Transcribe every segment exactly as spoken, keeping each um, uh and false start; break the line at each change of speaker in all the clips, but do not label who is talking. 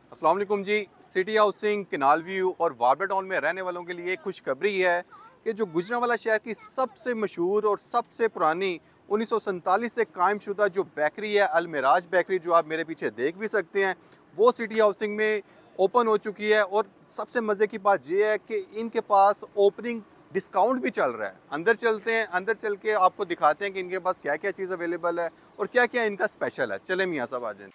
अस्सलाम वालेकुम जी। सिटी हाउसिंग, कैनाल व्यू और वार्बर टाउन में रहने वालों के लिए खुशखबरी है कि जो गुजरांवाला शहर की सबसे मशहूर और सबसे पुरानी उन्नीस सौ सैंतालीस से कायम शुदा जो बेकरी है अलमिराज बेकरी, जो आप मेरे पीछे देख भी सकते हैं, वो सिटी हाउसिंग में ओपन हो चुकी है। और सबसे मज़े की बात यह है कि इनके पास ओपनिंग डिस्काउंट भी चल रहा है। अंदर चलते हैं, अंदर चल के आपको दिखाते हैं कि इनके पास क्या क्या चीज़ अवेलेबल है और क्या क्या इनका स्पेशल है। चले मियाँ साहब आ जाए।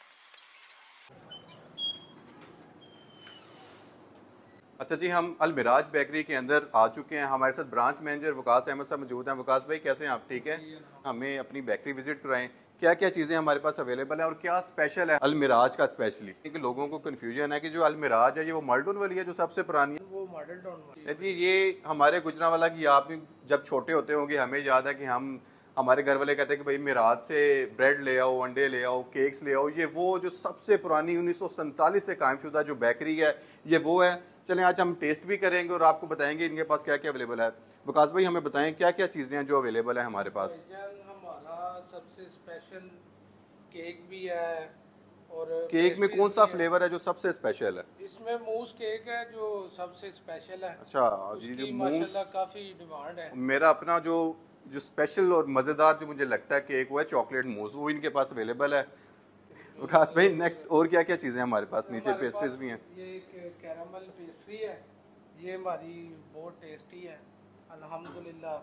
अच्छा जी, हम अलमिराज बेकरी के अंदर आ चुके हैं। हमारे साथ ब्रांच मैनेजर वकास अहमद साहब मौजूद हैं। वकास भाई, कैसे हैं आप? ठीक है।
जी अल्हम्दुलिल्लाह।
हमें अपनी बेकरी विजिट कराएं, क्या क्या चीज़ें हमारे पास अवेलेबल है और क्या स्पेशल है अलमिराज का स्पेशली, क्योंकि लोगों को कन्फ्यूजन है कि जो अलमिराज है ये वो माल्टन वाली है जो सबसे पुरानी
वो मॉडल टाउन
है।
में।
जी, ये हमारे गुजरांवाला की, आप भी जब छोटे होते होंगे हमें याद है कि हम हमारे घर वाले कहते हैं कि भाई मिराज से ब्रेड ले आओ, अंडे ले आओ, केक्स ले आओ। ये वो जो सबसे पुरानी उन्नीस सौ सैंतालीस से कायम शुदा जो बेकरी है, ये वो है। चलें, आज हम टेस्ट भी करेंगे और आपको बताएंगे इनके पास क्या क्या अवेलेबल है। विकास भाई, हमें बताएं क्या क्या चीज़ें हैं जो अवेलेबल है हमारे पास।
भाईजान हमारा सबसे स्पेशल केक भी है और
केक में
पेस्ट्रीज
कौन सा
भी है।
फ्लेवर है जो सबसे स्पेशल है?
इसमें मूस केक है जो सबसे स्पेशल है।
अच्छा जी, जो
उसकी
मूस,
माशाल्लाह काफ़ी डिमांड है।
मेरा अपना जो जो स्पेशल और मज़ेदार जो मुझे लगता है केक, वो है चॉकलेट मूस, वो इनके पास अवेलेबल है। विकास भाई, नेक्स्ट और क्या क्या चीज़ें हैं हमारे पास? नीचे
हमारे
पेस्ट्रीज
पास
भी हैं।
ये एक कैरामल पेस्ट्री है। ये हमारी बहुत टेस्टी है अल्हम्दुलिल्लाह।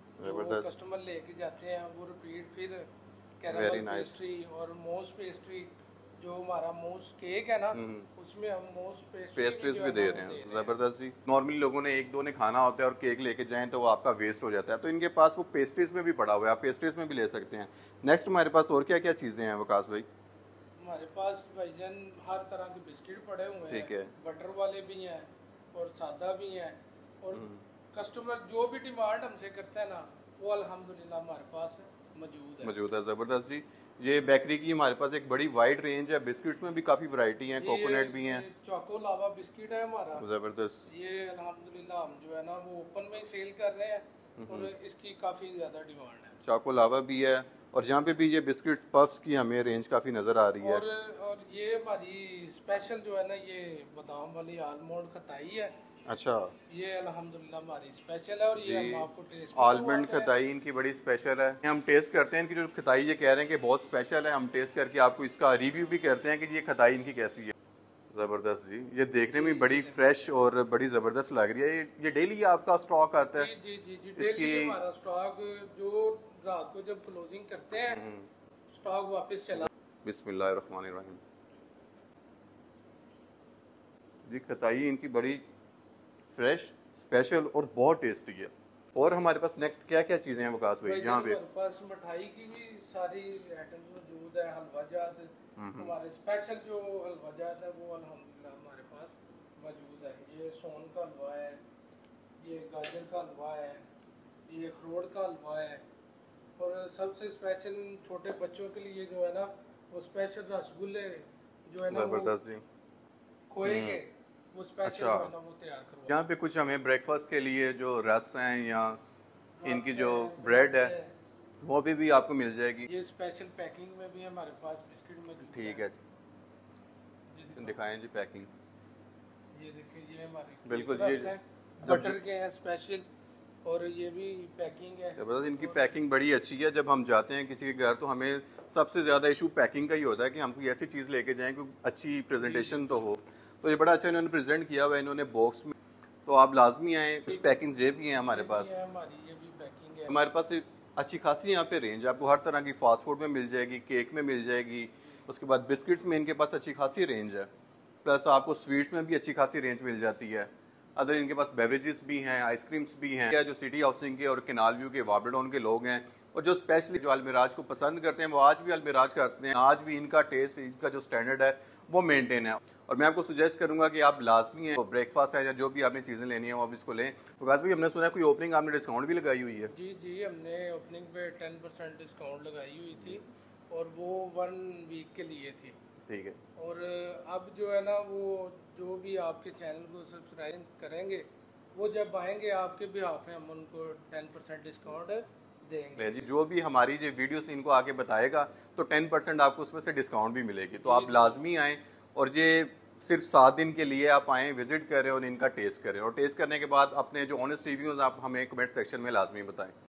जो
ज़बरदस्त,
कस्टमर लेके जाते हैं वो रिपीट फिर
वेरी
कैरामल
नाइस।
पेस्ट्री और मोस पेस्ट्री, जो हमारा मोस केक है ना, उसमें हम मोस पेस्ट्री भी
पेस्ट्रीज
जो
भी
है
दे
ना
रहे
वो
हैं,
दे रहे हैं।
ज़बरदस्त जी। नॉर्मली लोगों ने एक दो ने खाना होता है और केक लेके जाएं तो वो आपका वेस्ट हो जाता है, तो इनके पास वो पेस्ट्रीज में भी पड़ा हुआ है, आप पेस्ट्रीज में भी ले सकते हैं। नेक्स्ट हमारे पास और क्या क्या चीज़ें हैं विकास भाई?
हमारे पास भाईजान हर तरह के बिस्किट पड़े हुए हैं।
ठीक है।
बटर वाले भी हैं और सादा भी हैं। और कस्टमर जो भी डिमांड हमसे करता है ना, वो अल्हम्दुलिल्लाह हमारे पास मौजूद है।
मौजूद है, ज़बरदस्त जी। ये बेकरी की हमारे पास एक बड़ी वाइड रेंज है, बिस्किट्स में भी काफ़ी वैरायटी हैं,
जी, ये
कोकोनट भी हैं।
ये चोको लावा बिस्किट है हमारा।
ज़बरदस्त।
ये अल्हम्दुलिल्लाह हम जो है ना वो ओपन में ही सेल कर रहे हैं और इसकी काफ़ी ज़्यादा डिमांड है।
चाको लावा भी है, और यहाँ पे भी ये बिस्किट्स पफ्स की हमें रेंज काफ़ी नज़र आ रही है।
और और ये हमारी स्पेशल जो है ना, ये बादाम वाली आलमंड खताई है।
अच्छा
ये अल्हम्दुलिल्लाह हमारी स्पेशल है और ये
जी,
हम आपको टेस्ट भी
आलमंड
करवाते हैं।
खताई इनकी बड़ी स्पेशल है। हम टेस्ट करते हैं इनकी जो खताई, ये कह रहे हैं कि बहुत स्पेशल है। हम टेस्ट करके आपको इसका रिव्यू भी करते हैं कि ये खताई इनकी कैसी है। ज़बरदस्त जी, ये देखने
जी
में
ये
बड़ी
देखें।
फ्रेश और बड़ी ज़बरदस्त लग रही है। ये ये डेली आपका स्टॉक आता
जी
है
जी जी जी
इसकी?
डेली हमारा स्टॉक, जो रात को जब क्लोजिंग करते हैं स्टॉक वापस चला।
बिस्मिल्लाहिर्रहमानिर्रहीम जी, खताई इनकी बड़ी फ्रेश, स्पेशल और बहुत टेस्टी है। और हमारे पास नेक्स्ट क्या क्या चीज़ें हैं विकास भाई
भाईजान
यहाँ पे?
हमारे पास मिठाई की भी सारी आइटम्स मौजूद है। हलवा जात हमारे स्पेशल जो हलवा जात है वो अल्हम्दुलिल्लाह हमारे पास मौजूद है। ये सोन का हलवा है, ये गाजर का हलवा है, ये अखरोट का हलवा है। और सबसे स्पेशल छोटे बच्चों के लिए जो है ना, वो स्पेशल रसगुल्ले जो है ना वो
ज़बरदस्त जी।
खोए के, वो स्पेशल
अच्छा,
जो है ना वो तैयार करवा।
यहाँ पे कुछ हमें ब्रेकफास्ट के लिए जो रस हैं या इनकी
रस
जो
है,
ब्रेड
ब्रेड
है,
है।
वो भी भी आपको मिल जाएगी।
ये स्पेशल पैकिंग में भी हमारे पास बिस्किट मौजूद है।
ठीक है,
ये दिखाओ।
दिखाएं जी पैकिंग।
ये देखिए, ये हमारे
बिल्कुल,
केक
ये
रस है,
जब
बटर के हैं स्पेशल। और ये भी पैकिंग है।
ज़बरदस्त, इनकी
और
पैकिंग बड़ी अच्छी है। जब हम जाते हैं किसी के घर तो हमें सबसे ज़्यादा इशू पैकिंग का ही होता है कि हम कोई ऐसी चीज़ लेके जाएं कि अच्छी प्रेजेंटेशन तो हो। तो ये बड़ा अच्छा इन्होंने प्रेजेंट किया हुआ है इन्होंने बॉक्स में, तो आप लाजमी आएँ। कुछ पैकिंग ये भी हैं हमारे
ये भी
पास।
है हमारी, ये भी पैकिंग है।
हमारे पास एक अच्छी खासी यहाँ पे रेंज है, आपको हर तरह की फास्ट फूड में मिल जाएगी, केक में मिल जाएगी। उसके बाद बिस्किट्स में इनके पास अच्छी खासी रेंज है, प्लस आपको स्वीट्स में भी अच्छी खासी रेंज मिल जाती है। अदर इनके पास बेवरेजेस भी हैं, आइसक्रीम्स भी हैं। क्या जो सिटी हाउसिंग के और कैनाल व्यू के वार्बर टाउन के लोग हैं और जो स्पेशली जो अलमिराज को पसंद करते हैं, वो आज भी अलमिराज करते हैं। आज भी इनका टेस्ट, इनका जो स्टैंडर्ड है वो मेंटेन है। और मैं आपको सुजेस्ट करूंगा कि आप लाजमी है, तो ब्रेकफास्ट है या जो भी आपने चीज़ें लेनी है वो आप इसको लें। तो गाज भाई, हमने सुना है कोई ओपनिंग आपने डिस्काउंट भी लगाई हुई है?
जी जी हमने ओपनिंग पे टेन परसेंट डिस्काउंट लगाई हुई थी और वो वन वीक के लिए थी।
ठीक है।
और अब जो है ना वो जो भी आपके चैनल को सब्सक्राइब करेंगे, वो जब आएंगे आपके भी हाथ में हम उनको टेन परसेंट डिस्काउंट देंगे।
जी, जो भी हमारी जो वीडियोस इनको आके बताएगा तो टेन परसेंट आपको उसमें से डिस्काउंट भी मिलेगी। तो
जी
आप
जी
लाजमी आएँ और ये सिर्फ सात दिन के लिए आप आएँ, विजिट करें और इनका टेस्ट करें, और टेस्ट करने के बाद अपने जो ऑनेस्ट रिव्यूज़ आप हमें कमेंट सेक्शन में लाजमी बताएं।